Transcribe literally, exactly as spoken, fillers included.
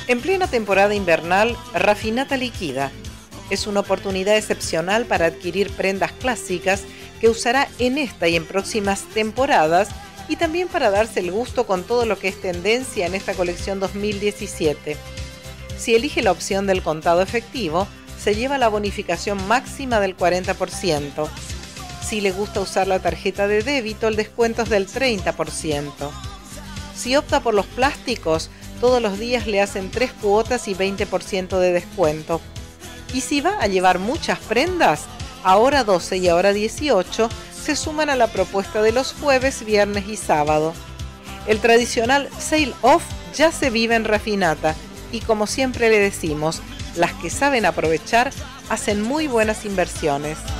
En plena temporada invernal, Raffinata liquida. Es una oportunidad excepcional para adquirir prendas clásicas que usará en esta y en próximas temporadas y también para darse el gusto con todo lo que es tendencia en esta colección dos mil diecisiete. Si elige la opción del contado efectivo, se lleva la bonificación máxima del cuarenta por ciento. Si le gusta usar la tarjeta de débito, el descuento es del treinta por ciento. Si opta por los plásticos, todos los días le hacen tres cuotas y veinte por ciento de descuento. Y si va a llevar muchas prendas, ahora doce y ahora dieciocho, se suman a la propuesta de los jueves, viernes y sábado. El tradicional sale off ya se vive en Raffinata y como siempre le decimos, las que saben aprovechar hacen muy buenas inversiones.